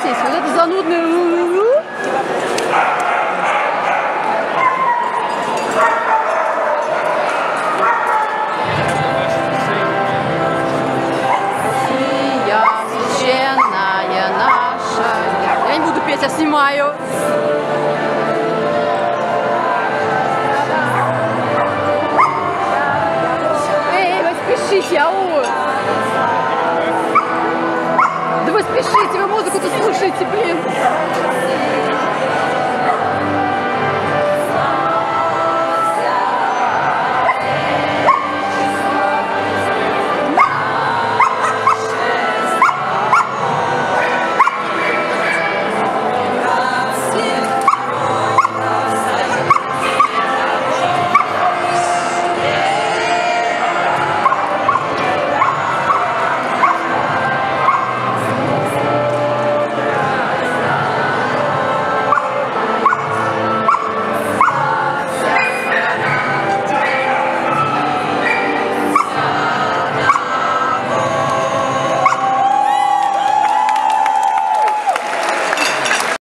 согласитесь, вот это занудное... Священная наша... Я не буду петь, я снимаю. Эй, вы спешите, ау! Да вы спешите, вы музыку-то слушаете, блин!